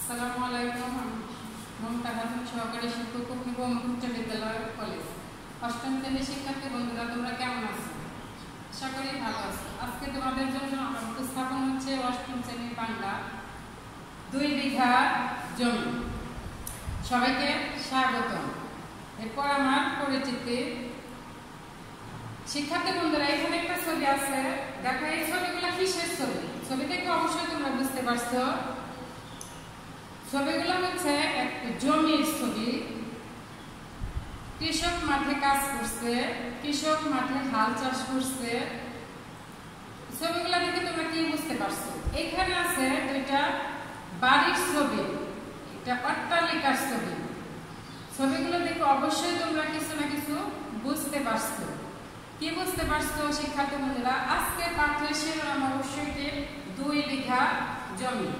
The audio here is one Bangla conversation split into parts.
আসসালামু আলাইকুম। মমতা খাতুন, সহকারী শিক্ষক, কুকনিবম উচ্চ বিদ্যালয় কলেজ, অষ্টম শ্রেণীর শিক্ষার্থী বন্ধুরা, তোমরা কেমন আছো? আশা করি ভালো আছো। আজকে তোমাদের জন্য আমার উপস্থাপন হচ্ছে অষ্টম শ্রেণীর বাংলা 2 বিঘা জমি। সবাইকে স্বাগতম। এরপর আমার পরিচিতি। শিক্ষার্থী বন্ধুরা, এখানে একটা ছবি আছে, দেখো এই ছবিগুলো কিসের ছবি? ছবি থেকে অবশ্যই তোমরা বুঝতে পারছো ছবিগুলো হচ্ছে একটা জমির ছবি। কৃষক মাঠে কাজ করছে, কৃষক মাঠে হাল চাষ করছে। ছবিগুলো দেখে তোমরা কি বুঝতে পারছো? এখানে আছে দুইটা বাড়ির ছবি, একটা অট্টালিকার ছবি। ছবিগুলো দেখে অবশ্যই তোমরা কিছু না কিছু বুঝতে পারছো। কি বুঝতে পারছো শিক্ষার্থী বন্ধুরা? আজকে পাঠের শিরোনাম অবশ্যই 2 বিঘা জমি।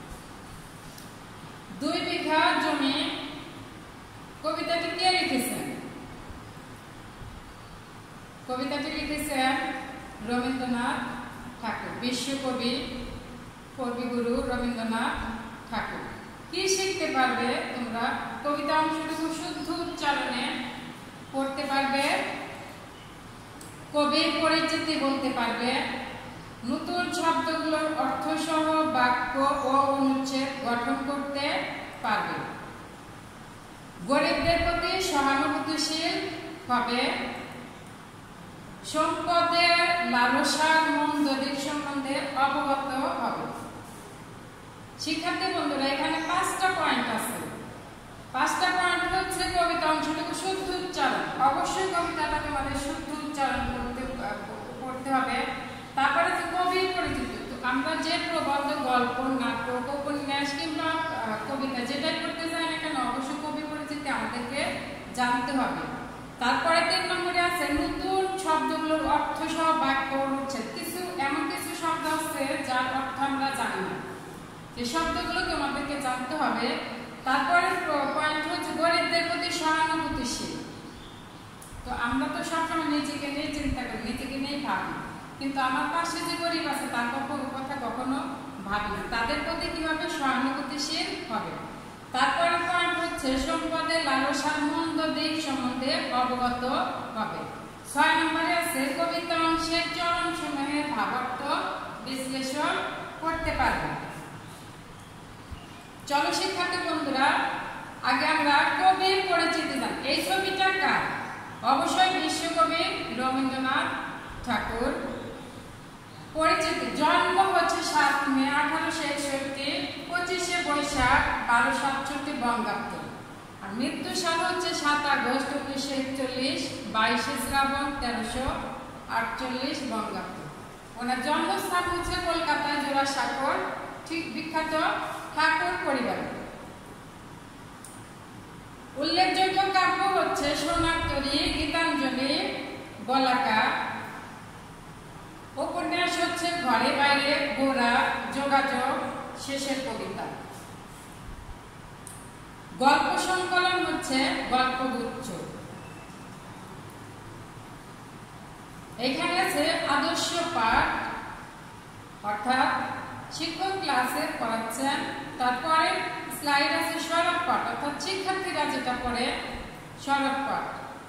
2 বিঘা জমি কবিতাটি কে লিখেছেন? কবিতাটি লিখেছেন রবীন্দ্রনাথ ঠাকুর, বিশ্বকবি, কবিগুরু রবীন্দ্রনাথ ঠাকুর। কি শিখতে পারবে তোমরা? কবিতা অংশটুকু শুদ্ধ উচ্চারণে পড়তে পারবে, কবির পরিচিতি বলতে পারবে, নতুন শব্দগুলোর অর্থ সহ বাক্য ও অনুচ্ছেদ গঠন করতে পারবে, গরিবদের প্রতি সহানুভূতিশীল হবে, সম্পদের লালসার মন্দ দিক সম্বন্ধে অবগত হবে। শিক্ষার্থী বন্ধুরা, এখানে 5টা পয়েন্ট আছে। 5টা পয়েন্ট হচ্ছে কবিতা অংশটুকু শুদ্ধ উচ্চারণ। অবশ্যই কবিতাটা তোমাদের শুদ্ধ উচ্চারণ করতে হবে। তারপরে যে কবির পরিচিতি, আমরা যে প্রবন্ধ, গল্প, নাটক, উপন্যাস কিংবা কবিতা যেটাই করতে চাই না কেন, অবশ্যই কবির পরিচিতি আমাদেরকে জানতে হবে। তারপরে 3 নম্বরে আছে নতুন শব্দগুলোর অর্থ সহ বাক্য অনুচ্ছেদ। এমন কিছু শব্দ আছে যার অর্থ আমরা জানি না, এই শব্দগুলো তোমাদেরকে জানতে হবে। তারপরে পয়েন্ট হচ্ছে গরিবদের প্রতি সহানুভূতিশীল। তো আমরা তো সবসময় নিজেকে নিয়ে চিন্তা করি, নিজেকে নিয়েই ভাবি, কিন্তু আমার পাশে যে গরিব আছে তার কথা কখনো ভাবি না, তাদের প্রতি কিভাবে সহানুভূতিশীল হবে। তারপরে পয়েন্ট হচ্ছে সম্পদের লালসার মন্দ দিক সম্বন্ধে অবগত হবে। 6 নম্বরে আছে কবিতা অংশের চরণ সমূহের ভাবার্থ বিশ্লেষণ করতে পারবে। চলো শিক্ষার্থী বন্ধুরা, আগে আমরা কবির পরিচিতি জানি। এই ছবিটা কার? অবশ্যই বিশ্বকবি রবীন্দ্রনাথ ঠাকুর। পরিচিতি: জন্ম হচ্ছে 7 মে 1861, 25শে বৈশাখ 1267 বঙ্গাব্দ। আর মৃত্যু সাল হচ্ছে 7 আগস্ট 1941, 22শে শ্রাবণ 1348 বঙ্গাব্দ। ওনার জন্মস্থান হচ্ছে কলকাতায় জোড়াসাঁকোর, ঠিক বিখ্যাত ঠাকুর পরিবার। উল্লেখযোগ্য কাব্য হচ্ছে সোনার তরী, গীতাঞ্জলি, বলাকা। উপন্যাস হচ্ছে ঘরে বাইরে, গোরা, যোগাযোগ, শেষের কবিতা। গল্প সংকলন হচ্ছে গল্পগুচ্ছ। এখানে আছে আদর্শ পাঠ, অর্থাৎ শিক্ষক ক্লাসে পড়াচ্ছেন। তারপরে স্লাইড আছে সরব পাঠ, অর্থাৎ শিক্ষার্থীরা যেটা পড়ে সরব পাঠ।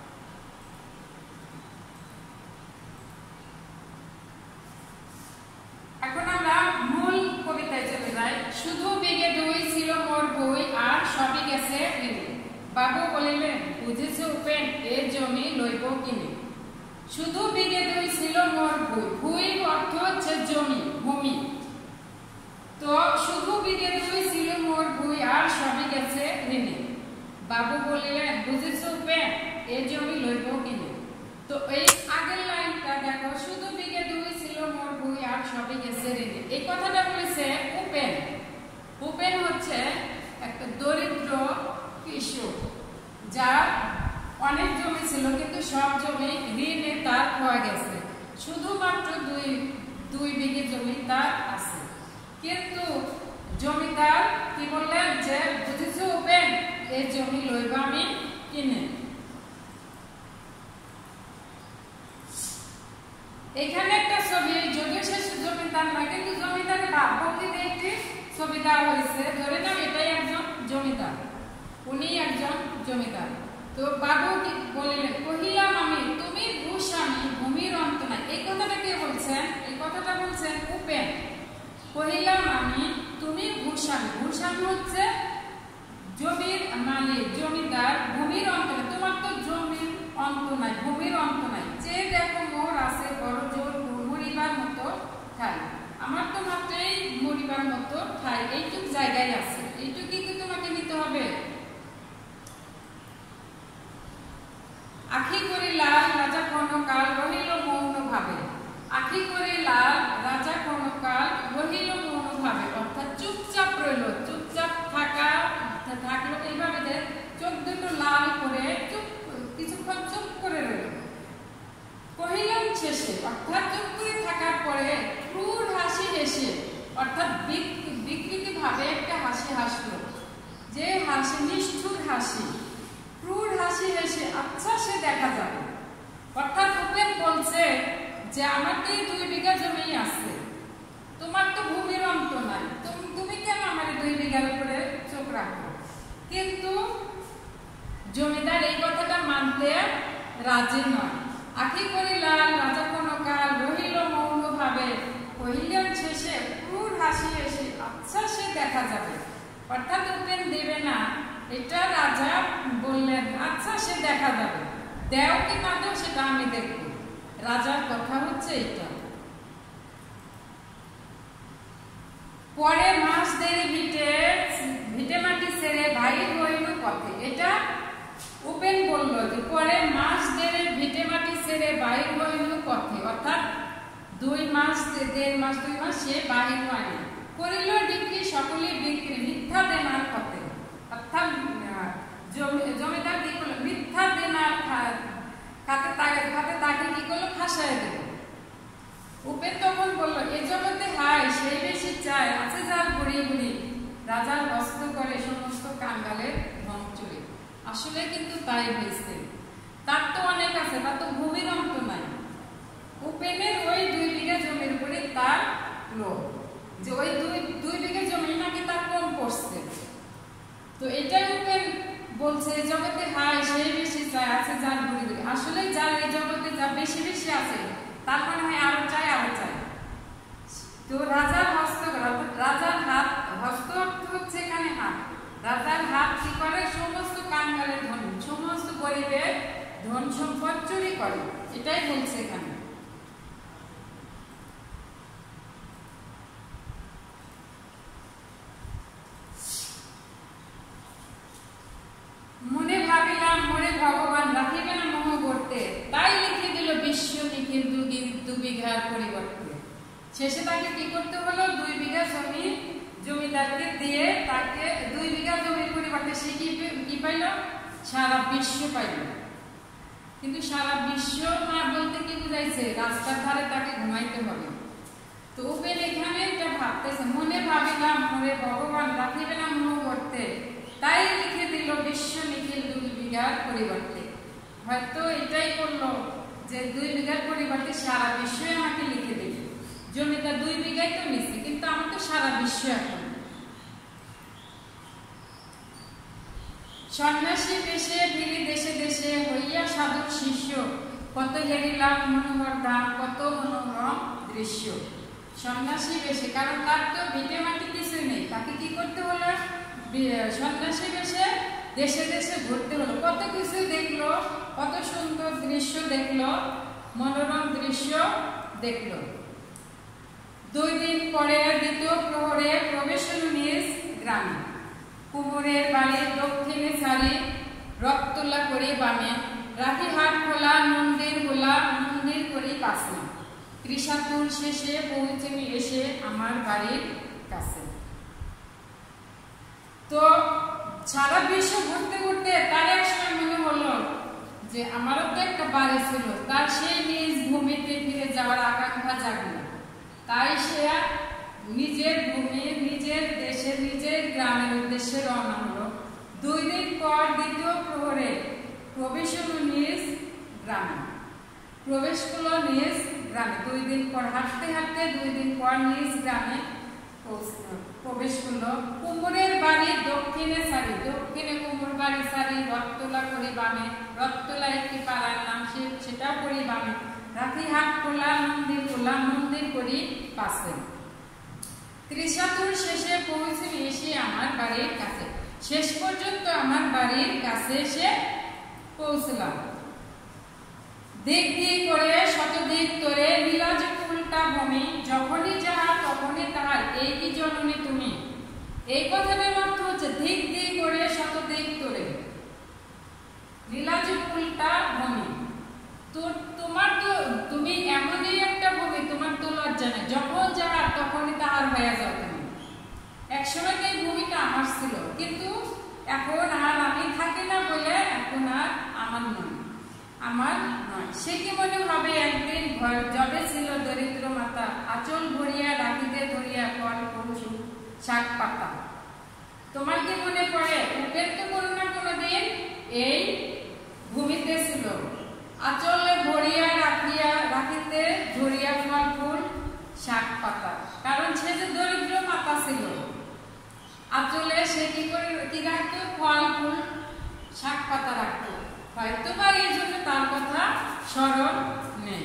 এখন আমরা মূল কবিতায় চলে যাই। শুধু বিঘে 2 ছিল মোর ভুঁই, আর সবই গেছে ঋণে। বাবু বলিলেন, বুঝেছ উপেন, এ জমি লইব কিনে। শুধু বিঘে 2 ছিল মোর ভুঁই। ভুঁই অর্থ হচ্ছে জমি, ভূমি। তো শুধু বিঘে 2 ছিল মোর ভুঁই, আর সবই গেছে ঋণে। বাবু বলিলেন, বুঝেছ উপেন, এ জমি লইব কিনে। তো এই আগের লাইনটা দেখো, শুধু বিঘে 2 ছিল মোর ভুঁই, আর সবই গেছে ঋণে। এই কথাটা বলেছে উপেন। উপেন হচ্ছে একটা দরিদ্র কৃষক, যার অনেক জমি ছিল কিন্তু সব জমি ঋণে তার হয়ে গেছে। শুধুমাত্র 2 বিঘে জমি তার আছে, কিন্তু জমিদার কি বললেন যে, বুঝেছ উপেন, এই জমি লইব আমি কিনে। এখানে একটা ছবি, যদিও সে জমিদার নয়, কিন্তু জমিদারের ভাবভঙ্গিতে একটি ছবি দেওয়া হয়েছে। ধরে নাও এটাই জমিদার, উনি একজন জমিদার। তো বাবু কি বলিলেন, কহিলাম আমি তুমি ভূস্বামী ভূমির অন্ত নাই। এই কথাটা কে বলছেন? এই কথাটা বলছেন উপেন। কহিলাম আমি তুমি ভূস্বামী, ভূস্বামী হচ্ছে জমির মালিক, জমিদার, ভূমির অন্ত নাই, তোমার তো জমির অন্ত নাই, ভূমির অন্ত নাই। যে দেখো মোর আছে বড় জোর মরিবার মতো ঠাই, আমার তো মাত্র এই মরিবার মতো ঠাই, এইটুক জায়গায় আছে, এইটুকুই কি তোমাকে নিতে হবে? আখি করি লাল রাজা ক্ষণকাল রহিল মৌন ভাবে, আখি করি লাল রাজা ক্ষণকাল রহিল মৌন ভাবে, অর্থাৎ চুপচাপ রইল, চুপচাপ থাকলো। এইভাবে চোখ দুটো লাল করে কিছুক্ষণ চুপ করে রইল। কহিলাম শেষে, অর্থাৎ চুপ করে থাকার পরে ক্রূর হাসি হেসে, অর্থাৎ বিকৃতি ভাবে একটা হাসি হাসলো, যে হাসি নিষ্ঠুর হাসি, ক্রূর হাসি হেসে আচ্ছা সে দেখা যাবে। অর্থাৎ উপেন বলছে যে আমার তো 2 বিঘা জমি আছে, তোমার তো ভূমির অন্ত নাই, তুমি কেন আমার 2 বিঘার উপরে চোখ রাখো? কিন্তু জমিদার এই কথাটা মানতে রাজি নয়। আখি করি লাল রাজা ক্ষণকাল রহিল মৌন ভাবে, কহিলেন শেষে ক্রূর হাসি হেসে আচ্ছা সে দেখা যাবে। অর্থাৎ উপেন দেবে না, এটা রাজা বললেন আচ্ছা সে দেখা যাবে, দেও কি না দেও সেটা আমি দেখব। রাজার কথা হচ্ছে এটা। পরে মাস দেরি ভিটে মাটি ছেড়ে ভাই হইল পথে, এটা উপেন বলল যে পরে মাস দেরি ভিটে মাটি ছেড়ে বাইর হইল পথে, অর্থাৎ 2 মাস 1.5 মাস 2 মাস সে বাহির হয়নি। করিল বিক্রি সকলে বিক্রি মিথ্যা দেনার পথে, অর্থাৎ জমিদার কি করলো, মিথ্যা দেনার খাতে তাকে কি করলো, ফাঁসায় দিল। উপেন তখন বলল এ জগতে হায় সেই বেশি চায়, আছে যার বুড়ি বুড়ি রাজার হস্ত করে সমস্ত কাঙ্গালের ধন চুরি। আসলে কিন্তু তাই হয়েছে, তার তো অনেক আছে, তার তো ভূমির অন্ত নাই। উপেনের ওই 2 বিঘা জমির উপরে তার লোভ, যে ওই 2 বিঘা জমি নাকি তার কম পড়ছে। তো এটাই উপেন বলছে জগতে হায় সেই বেশি চায়, আছে যার বুড়ি বুড়ি। আসলে যার এই জগতে যা বেশি বেশি আছে তার মনে হয় আরো চাই আরো চাই। তো রাজার হস্ত, রাজার হাত, হস্ত হচ্ছে এখানে হাত, রাজার হাত কি করে, সমস্ত কাঙ্গালের ধন, সমস্ত গরিবের ধন সম্পদ চুরি করে, এটাই বলছে এখানে। মনে ভাবিলাম মনে ভগবান রাখিবে না মোহ করতে, তাই লিখে দিল বিশ্ব নিখিল 2 বিঘার পরিবর্তে। শেষে তাকে কি করতে হলো, 2 বিঘা জমি জমিদারকে দিয়ে তাকে 2 বিঘা জমির পরিবর্তে সে কি পাইল, সারা বিশ্ব পাইল। কিন্তু সারা বিশ্ব না বলতে কি বুঝাইছে, রাস্তার ধারে তাকে ঘুমাইতে হবে। তো উপেন এখানে এটা ভাবতেছে, মনে ভাবিলাম মনে ভগবান রাখিবে না মোহ করতে, তাই লিখে দিল বিশ্ব নিখিল 2 বিঘার পরিবর্তে। হয়তো এটাই করলো যে 2 বিঘার পরিবর্তে সারা বিশ্বই আমাকে লিখে দিবে। জমিটা 2 বিঘাই তো নিচ্ছে, কিন্তু আমার তো সারা বিশ্ব এখন। সন্ন্যাসী বেশে ফিরি দেশে দেশে হইয়া সাধুর শিষ্য, কত হেরিলাম মনোহর ধাম কত মনোরম দৃশ্য। সন্ন্যাসী বেশে, কারণ তার তো ভিটে মাটি কিছুই নেই, তাকে কি করতে হলো, সন্ন্যাসী বেশে দেশে দেশে ঘুরতে হলো, কত কিছু দেখলো, কত সুন্দর দৃশ্য দেখলো, মনোরম দৃশ্য দেখলো। 2 দিন পরে 2য় প্রহরে প্রবেশ হলো নিজ গ্রামে, কুমোরের বাড়ির দক্ষিণে ছাড়ি রক্তলা করে বামে, রাখি হাট খোলা মন্দির গোলা মন্দির করি পাশে, ত্রিশাতুর শেষে পৌঁছে এসে আমার বাড়ির কাছে। তো সারা বিশ্ব ঘুরতে ঘুরতে তার এক সময় মনে হলো যে আমারও তো একটা বাড়ি ছিল, তার সেই নিজ ভূমিতে ফিরে যাওয়ার আকাঙ্ক্ষা জাগলো। তাই সে নিজের ভূমি, নিজের দেশে, নিজের গ্রামের উদ্দেশ্যে রওনা হলো। 2 দিন পর 2য় প্রহরে প্রবেশ হলো নিজ গ্রামে, প্রবেশ করলো নিজ গ্রামে। 2 দিন পর হাঁটতে হাঁটতে 2 দিন পর নিজ গ্রামে প্রবেশ করলো। কুমোরের বাড়ি দক্ষিণে সারি, দক্ষিণে কুমুর বাড়ি সারি, রথতলা করি বামে, রথতলা একটি পাড়ার নাম, সেটাও করি বামে, রাতিহাট খোলা, মন্দির করি পাশে। ত্রিশাতুর শেষে পৌঁছে এসে আমার বাড়ির কাছে, শেষ পর্যন্ত আমার বাড়ির কাছে এসে পৌঁছলাম। দিক দিক করে শতদিক তোরে লীলাজ ফুলটা ভূমি, যখনই যাহা তখনই তাহার, এই কি জননী তুমি। এই কথাটার অর্থ হচ্ছে দিক দিক করে শতদিক তোরে লীলাজ ফুলটা ভূমি, তোমার তো তুমি এমনই একটা ভূমি, তোমার তো লজ্জা নেই, যখন যাহা তখনই তাহার হয়ে যাও তুমি। একসময় এই ভূমিটা আমার ছিল, কিন্তু এখন আর আমি থাকি না বলে এখন আর আমার নয়, আমার নয়। সে কি মনে হবে একদিন জবে ছিল দরিদ্র মাতা, আঁচল ভরিয়া রাখিতে ধরিয়া ফল পৌঁছু শাক পাতা। তোমার কি মনে পড়ে উপেন তো কোনো না কোনো দিন এই ভূমিতে ছিল, আঁচলে ভরিয়া রাখিতে ধরিয়া ফল ফুল শাক পাতা। কারণ সে যে দরিদ্র মাতা ছিল, আঁচলে সে কি করে কি রাখতো, ফল ফুল শাক পাতা রাখতো। হয়তো বা এই জন্য তার কথা স্মরণ নেই।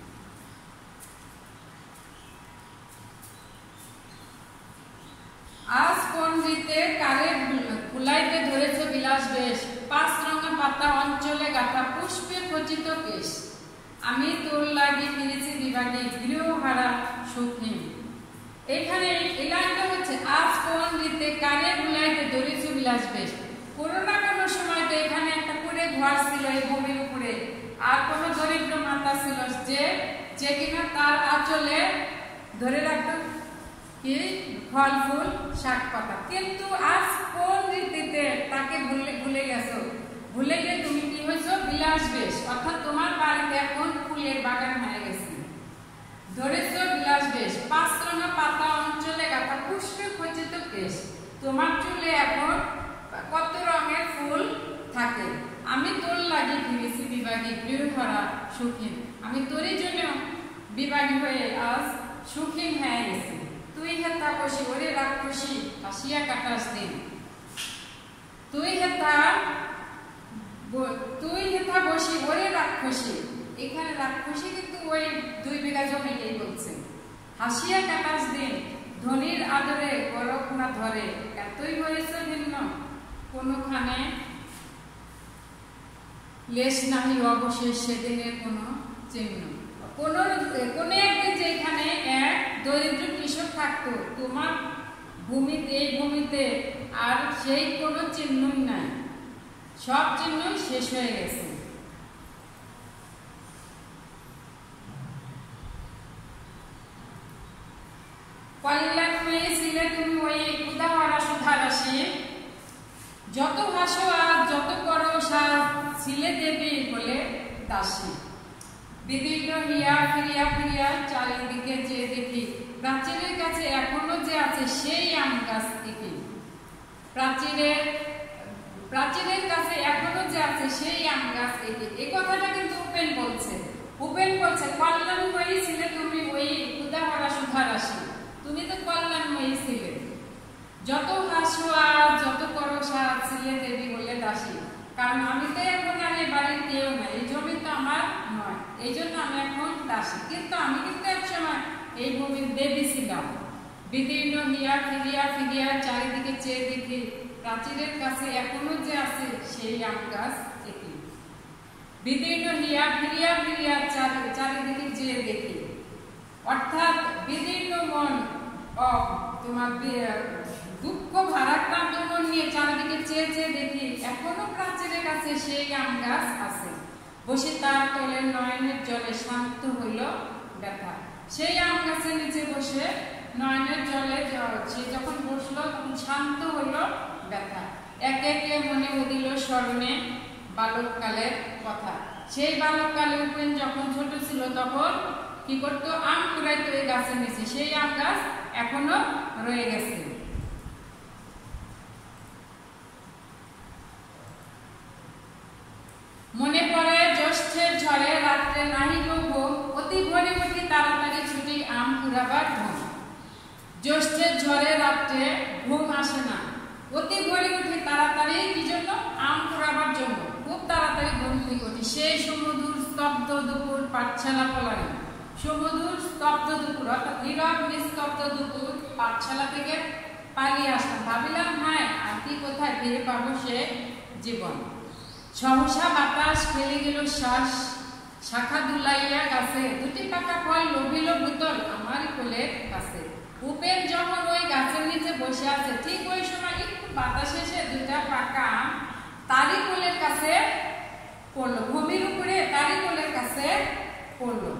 আজ পণ্ডিতে কারে ফুলাইতে ধরেছে বিলাস বেশ, পাঁচ রঙা পাতা অঞ্চলে গাথা পুষ্পে খচিত কেশ, আমি তোর লাগি ফিরেছি বিভাগে গৃহহারা সুখহীন। এখানে এই লাইনটা হচ্ছে আজ পণ্ডিতে কারে ফুলাইতে ধরেছে বিলাস বেশ। কোনো না কোনো সময় তো এখানে একটা করে ঘর ছিল এই ভূমির উপরে, আর কোন দরিদ্র মাতা ছিল যে কিনা তার আঁচলে ধরে রাখতো কি ফল ফুল শাক পাতা। কিন্তু আজ কোন রীতিতে তাকে ভুলে গেছো, ভুলে গিয়ে তুমি কি হয়েছো বিলাস বেশ, অর্থাৎ তোমার বাড়িতে এখন ফুলের বাগান হয়ে গেছে, ধরেছ বিলাস বেশ। পাঁচ রঙা পাতা অঞ্চলে গাথা পুষ্পে খচিত কেশ, তোমার চুলে এখন কত রঙের ফুল থাকে। আমি তোর লাগি ফিরেছি বিভাগী গৃহহারা সুখীন, আমি তোরই জন্য বিভাগী হয়ে আজ সুখীন হয়ে গেছি। তুই হেতা বসি ওরে রাক্ষসী হাসিয়া কাটাস দিন, তুই হেতা বসি ওরে রাক্ষসী। এখানে রাক্ষসী কিন্তু ওই 2 বিঘা জমিকেই বলছে। হাসিয়া কাটাস দিন ধনির আদরে গরক না ধরে, এতই হয়েছে ভিন্ন কোনখানে লেশ নাহি অবশেষ সেদিনের কোনো চিহ্ন। কোন একদিন যেখানে এক দরিদ্র কৃষক থাকতো তোমার ভূমিতে, এই ভূমিতে আর সেই কোনো চিহ্নই নাই, সব চিহ্নই শেষ হয়ে গেছে। কল্যাণময়ী ছিলে তুমি ওই উদাহরা সুধারাশি, যত হাসো আর যত করো সাজ, ছিলে দেবী বলে দাসী। বিদীর্ণ হিয়া ফিরিয়া ফিরিয়া চারিদিকে যে দেখি, প্রাচীরের কাছে এখনো যে আছে সেই আম গাছ দেখি, প্রাচীরের কাছে এখনো যে আছে সেই আম গাছ দেখি। এই কথাটা কিন্তু উপেন বলছে কল্যাণময়ী ছিলে তুমি ওই উদাহরা সুধারাশি, তুমি তো কল্যাণময়ী ছিলে, যত হাসো আর যত করো সাজ, ছিলে দেবী বলে দাসী। কারণ আমি তো এখন আর এই বাড়ির কেউ নাই, এই জমি তো আমার নয়, এই জন্য আমি এখন দাসী। কিন্তু আমি কিন্তু এক সময় এই ভূমির দেবী ছিলাম। বিদীর্ণ হিয়া ফিরিয়া ফিরিয়া চারিদিকে চেয়ে দেখি, প্রাচীরের কাছে এখনো যে আছে সেই আম গাছ দেখি। বিদীর্ণ হিয়া ফিরিয়া ফিরিয়া চারিদিকে চেয়ে দেখি, অর্থাৎ বিদীর্ণ মন তোমার দুঃখ ভারাক্রান্ত মন নিয়ে চারিদিকে চেয়ে চেয়ে দেখি, এখনো প্রাচীরের কাছে সেই আম গাছ আছে। বসে তার তলে নয়নের জলে শান্ত হইল ব্যথা। সেই আম গাছের নিচে বসে নয়নের জলে সে যখন বসলো তখন শান্ত হইল ব্যথা। একে একে মনে উদিল স্মরণে বালককালের কথা। সেই বালককালে উপেন যখন ছোট ছিল তখন কি করতো, আম কুড়াইতো এই গাছের নিচে, সেই আম গাছ এখনো রয়ে গেছে। মনে পড়ে জ্যৈষ্ঠের ঝড়ে রাত্রে নাহি গো ঘুম, অতি ভোরে উঠি তাড়াতাড়ি ছুটি আম কুড়াবার ঘুম। জ্যৈষ্ঠের ঝড়ে রাত্রে ঘুম আসে না, অতি ভোরে উঠে তাড়াতাড়ি কি জন্য? আম কুড়াবার জন্য। খুব তাড়াতাড়ি ঘুম থেকে উঠি। সেই সুমধুর স্তব্ধ দুপুর পাঠশালা পলায়ন। সুমধুর স্তব্ধ দুপুর অর্থাৎ নীরব নিস্তব্ধ দুপুর পাঠশালা থেকে পালিয়ে আসলাম। ভাবিলাম হ্যাঁ আর কি কোথায় ফিরে পাবো সে জীবন। সহসা বাতাস ফেলে গেল শ্বাস, শাখা দুলাইয়া গাছে দুটি পাকা ফল লোভিল ভূতল আমার কোলের কাছে। উপেন যখন ওই গাছের নিচে বসে আছে ঠিক ওই সময় একটু বাতাস এসে দুটা পাকা আম তারই কোলের কাছে পড়লো, ভূমির উপরে তারই কোলের কাছে পড়লো।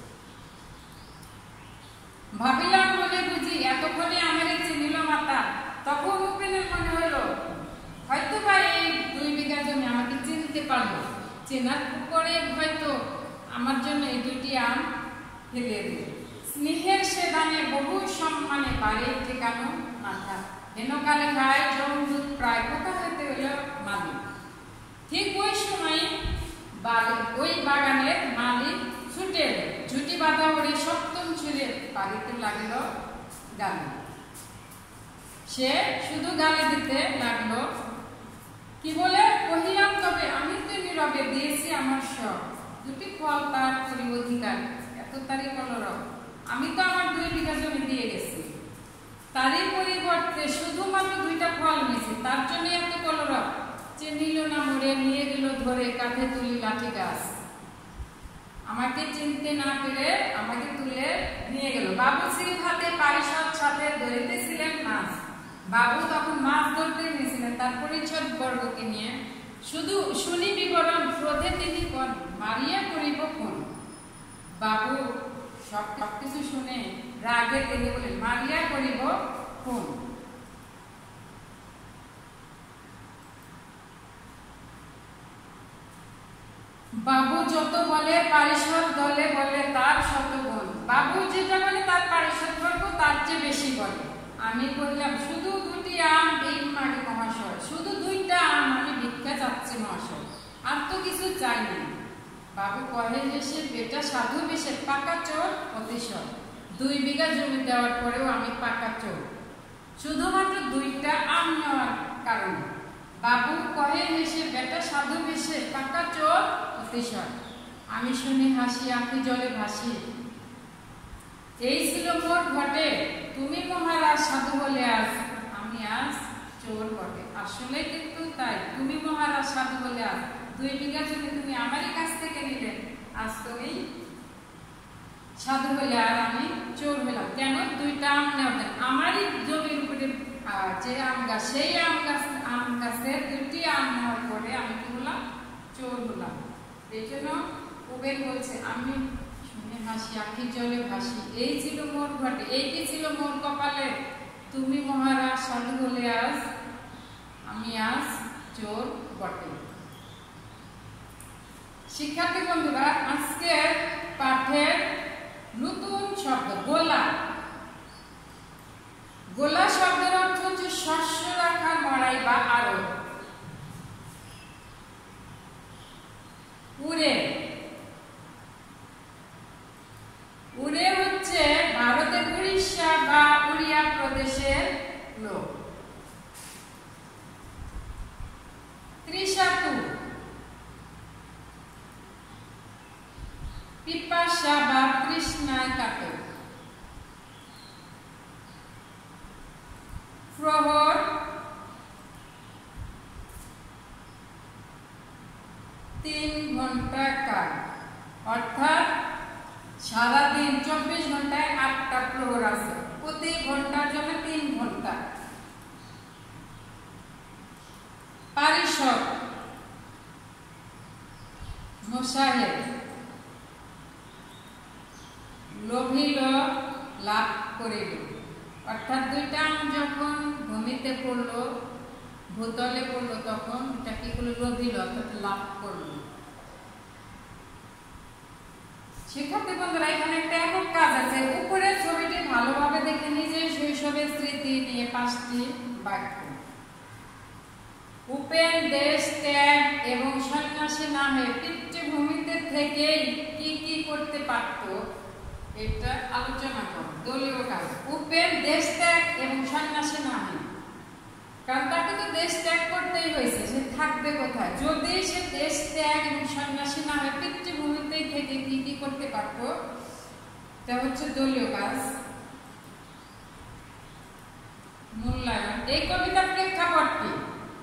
ভাবিলাম বলে বুঝি এতক্ষণে আমারে চিনিল মাতা। তখন উপেনের মনে হলো হয়তো বা এই 2 বিঘা জমি আমাকে চিনতে পারলো, চেনার পরে হয়তো আমার জন্য এই 2টি আম ফেলে দিল। স্নেহের সে দানে বহু সম্মানে বাড়ে ঠেকানো মাথা, হেনকালে গায়ে জমদূত প্রায় কোথা হইতে হইল মালিক। ঠিক ওই সময় ওই বাগানের মালিক ছুটে এলো, ঝুটি বাঁধা ওরে সপ্তম ছুঁড়ে বাড়িতে লাগিল গালি। সে শুধু গালি দিতে লাগলো, কি বলে? কহিলাম তবে আমি তো নীরবে দিয়েছি আমার সব, 2টি ফল তার করি অধিকার, এত তারই কলরব, আমি তো আমার 2 বিঘা জমি দিয়ে গেছি, তারই পরিবর্তে শুধুমাত্র 2টা ফল নিয়েছি, তার জন্য এত কলরব। চিনিল না মোড়ে নিয়ে গেল ধরে কাঁধে তুলি লাঠি গাছ, আমাকে চিনতে না পেরে আমাকে তুলে নিয়ে গেল। বাবু শ্রী হাতে পারিষদ সাথে ধরিতেছিলেন মাছ। বাবু তখন মাছ ধরতে নিয়েছিলেন তার পরিচ্ছদ বর্গকে নিয়ে। শুধু শুনি বিবরণ ক্রোধে তিনি কোন মারিয়া করিব কোন। বাবু সবকিছু শুনে রাগে তিনি বলেন মারিয়া করিব কোন। বাবু যত বলে পারিষদ দলে বলে তার শতগুণ। বাবু যেটা বলে তার পারিষদ বর্গ তার চেয়ে বেশি বলে। আমি বললাম শুধু 2টি আম দিন মাগে মহাশয়, শুধু 2টা আম আমি ভিক্ষা চাচ্ছি মহাশয়, আর তো কিছু চাই না। বাবু কহে হেসে বেটা সাধু বেশে পাকা চোর অতিশয়, 2 বিঘা জমি দেওয়ার পরেও আমি পাকা চোর, শুধুমাত্র 2টা আম নেওয়ার কারণে। বাবু কহে হেসে বেটা সাধু বেশে পাকা চোর অতিশয়। আমি শুনে হাসি আঁখি জলে ভাসি। এই ছিল মোর ঘটে, তুমি মহারাজ সাধু বলে আজ, আমি আজ চোর বটে। আসলে কিন্তু তাই, তুমি মহারাজ সাধু বলে আজ 2 বিঘা জমি তুমি আমারই কাছ থেকে নিলেন, আজ তুমি সাধু বলে আর আমি চোর হলাম। কেন? 2টা আম নেবেন আমারই জমির উপরে যে আম গাছ, সেই আম গাছের 2টি আম নেওয়ার পরে আমি কি হলাম? চোর হলাম। এই জন্য কুবের বলছে আমি শুনে হাসি আঁখি জলে ভাসি। এই ছিল মোর ঘটে, এইটি ছিল মোর কপালে, তুমি মহারাজ সাধু বলে আজ, আমি আজ চোর বটে। শিক্ষার্থী বন্ধুরা, আজকের পাঠের নতুন শব্দ গোলা। গোলা শব্দের অর্থ হচ্ছে শস্য রাখার মড়াই বা আড়ত। উড়ে, উড়ে হচ্ছে ভারতের উড়িষ্যা বা উড়িয়া প্রদেশের লোক। তৃষাতু, পিপাসা বা তৃষ্ণায় কাতর। প্রহর, 3 ঘন্টা কাল, অর্থাৎ সারাদিন 24 ঘন্টায় 8টা প্রহর আছে, প্রতি ঘন্টার জন্য 3 ঘন্টা। পারিষদ, মোসাহেব, লোভিল লাভ করিল, অর্থাৎ 2টা আম যখন ভূমিতে পড়লো, ভূতলে পড়লো, তখন এটা কি করলো? লোভিল অর্থাৎ লাভ করলো। শিক্ষার্থী বন্ধুরা, এখানে একটা একক কাজ আছে। উপরের ছবিটি ভালোভাবে দেখে নিজের শৈশবের স্মৃতি নিয়ে 5টি বাক্য। উপেন দেশ ত্যাগ এবং সন্ন্যাসী নামে পিতৃভূমিতে থেকেই কি কি করতে পারত এটা আলোচনা করো। দলীয় কাজ। উপেন দেশ ত্যাগ এবং সন্ন্যাসী নামে, কারণ তাকে দেশ ত্যাগ করতেই হয়েছে, সে থাকবে কোথায়? যদি সে দেশ ত্যাগ এবং সন্ন্যাসী না হয়ে পিতৃভূমিতেই থেকে কি কি করতে পারতো, তা হচ্ছে দলীয় কাজ, মূল্যায়ন। এই কবিতার প্রেক্ষাপট কি?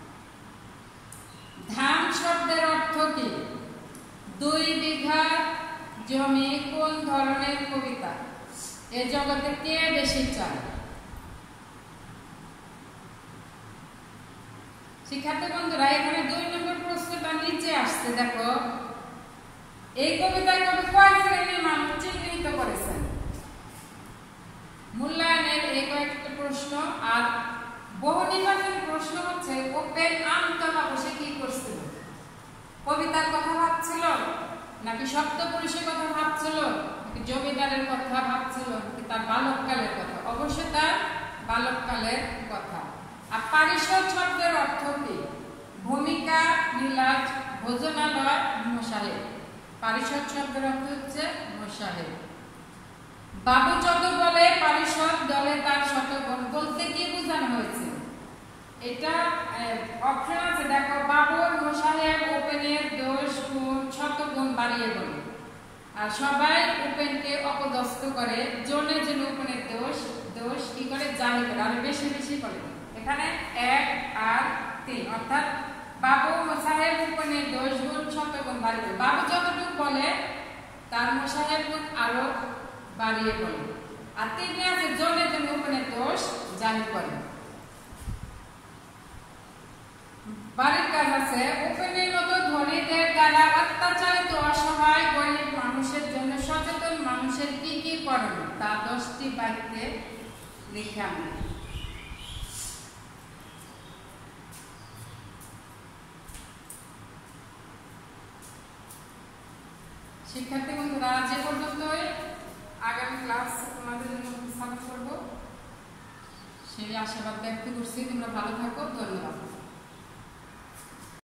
ধান শব্দের অর্থ কি? 2 বিঘা জমি কোন ধরনের কবিতা? এ জগতে কে বেশি চায়? শিক্ষার্থী বন্ধুরা, এখানে 2 নম্বর প্রশ্নটা নিচে আসছে, দেখো এই কবিতায় কবি কয় শ্রেণীর মানুষ চিহ্নিত করেছেন? মূল্যায়নের এই কয়েকটা প্রশ্ন। আর বহু নির্বাচনী প্রশ্ন হচ্ছে ওপেন আমতলা বসে কি করছিল? কবিতার কথা ভাবছিল, নাকি সপ্তপুরুষের কথা ভাবছিল, নাকি জমিদারের কথা ভাবছিল, নাকি তার বালককালের কথা? অবশ্যই তার বালককালের কথা। আর পারিষদ শব্দের অর্থ কি? ভূমিকা, নীলাজ, ভোজনালয়, মোসাহেব। পারিষদ শব্দের অর্থ হচ্ছে মোসাহেব। বাবু যত বলে পারিষদ দলে তার শতগুণ বলতে কি বোঝানো হয়েছে? এটা অপশন আছে, দেখো বাবুর, মোসাহেব, ওপেনের দোষ গুণ শতগুণ বাড়িয়ে বলে। আর সবাই উপেনকে অপদস্থ করে, জনে জনে উপেনের দোষ দোষ কি করে জাহির করে, আর বেশি বেশি করে। এখানে 1 আর 3, অর্থাৎ বাবু মোসাহেব উপেনের দোষ গুণ শতগুণ বাড়িয়ে বলে। বাবু যতটুকু বলে তার মোসাহেব গুণ আরো বাড়িয়ে বলে। আর 3 আছে জনে জনে উপেনের দোষ জাহির করে। বাড়ির কাজ আছে, উপেনের মতো ধনীদের দ্বারা অত্যাচারিত অসহায় গরিব মানুষের জন্য সচেতন মানুষের কি কি করণীয় তা 10টি বাক্যে লিখে আনবে। শিক্ষার্থী বন্ধুরা, যে পর্যন্তই আগামী ক্লাস তোমাদের জন্য উপস্থাপন করব সেই আশাবাদ ব্যক্ত করছি। তোমরা ভালো থাকো, ধন্যবাদ।